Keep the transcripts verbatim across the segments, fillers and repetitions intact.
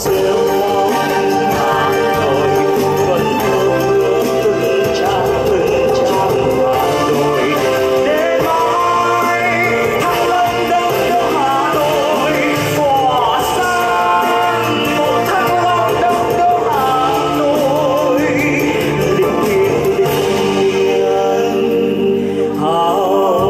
rêu phong Hà Nội vẫn hương hương từng trang từng trang Hà Nội để mãi thăng long đông đô Hà Nội tỏa sáng một thăng long đông đô Hà Nội linh thiêng linh thiêng hào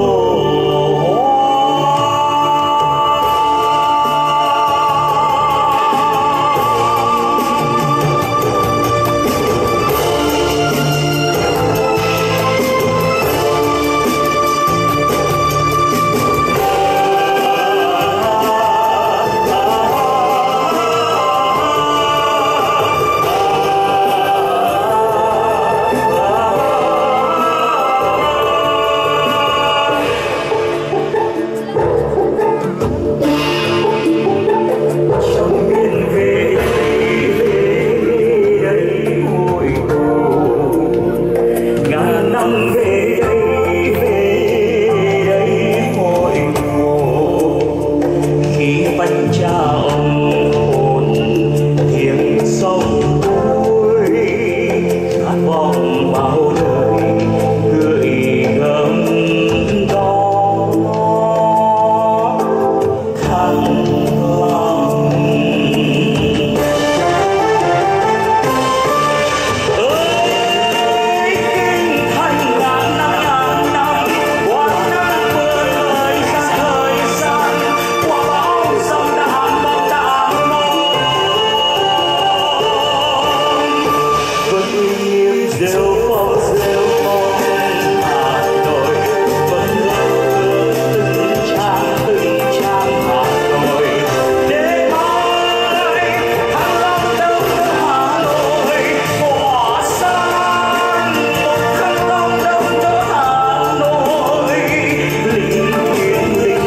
rêu phong rêu phong Hà Nội vẫn hương từng trang từng trang Hà Nội để mãi thăng long đông đô Hà Nội tỏa sáng một thăng long đông đô Hà Nội linh thiêng linh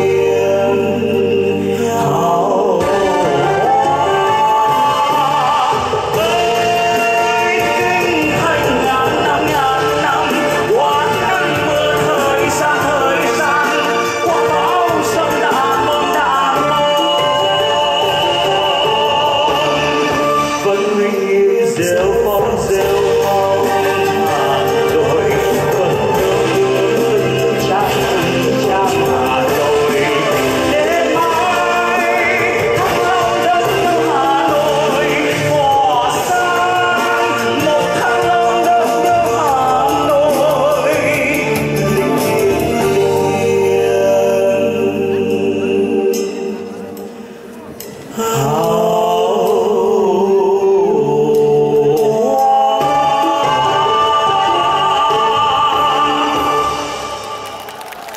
thiêng hào rêu phong rêu phong Hà Nội vẫn hương hương từng trang từng trang Hà Nội để mãi thăng long đông đô Hà Nội tỏa sáng một thăng long đông đô Hà Nội linh thiêng linh thiêng hào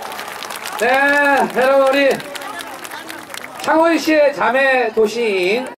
네, 여러분 우리 창원 씨의 자매 도시인